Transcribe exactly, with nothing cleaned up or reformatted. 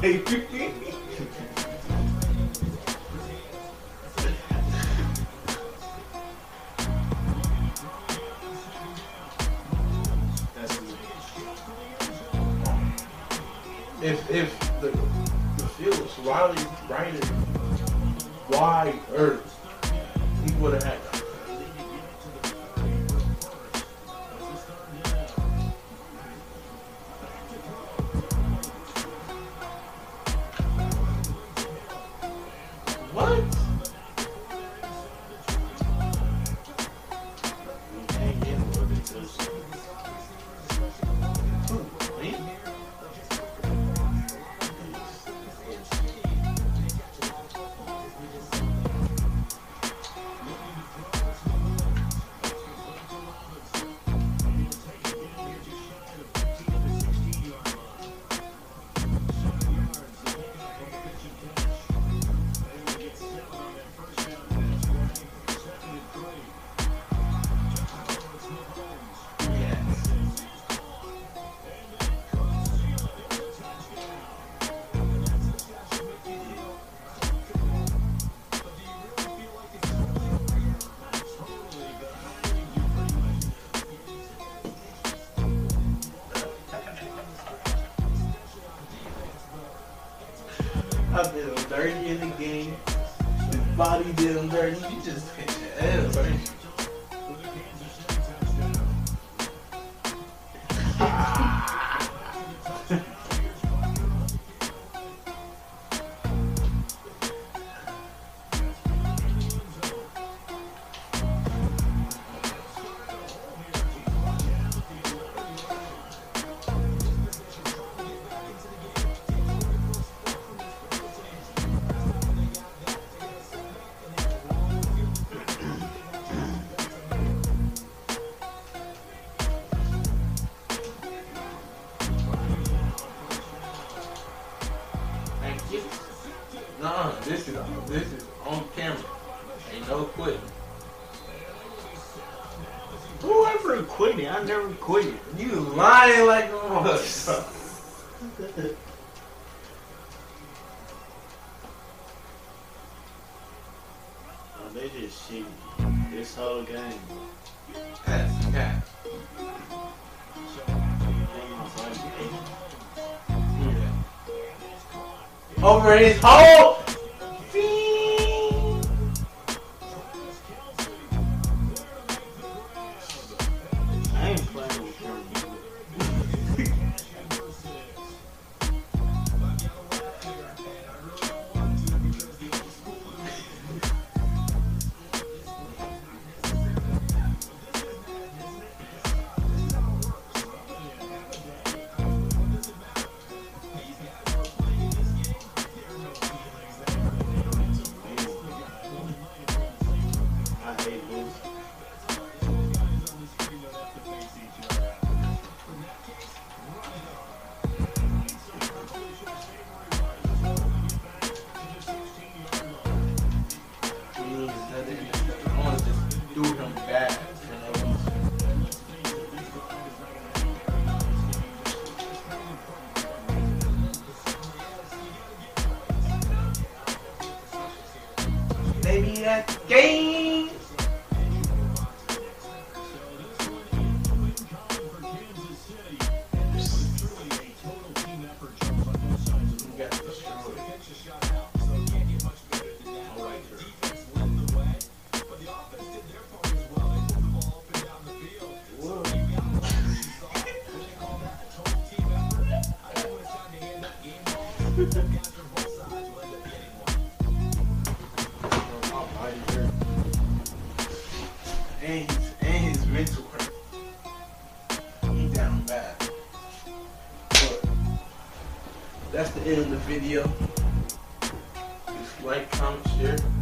baby. That's if if the the field was Riley Ryder wide earth, he would have had that. What? We ain't getting what it is. Who? Me? I did him dirty in the game. His body did him dirty. You just hit your ass, right? Thank you. Nah, this is this is on camera. Ain't no quitting. Whoever quit it, I never quit it. You lying like a motherfucker. Oh, they just shitty. This whole game. That's cat. Over his hole. I ain't playing with him. I hate this. I want to just do him bad. You know? Baby, that game. You got destroyed. I like her. And his, and his mental hurt. He down bad. But that's the end of the video. Just like, comment, share.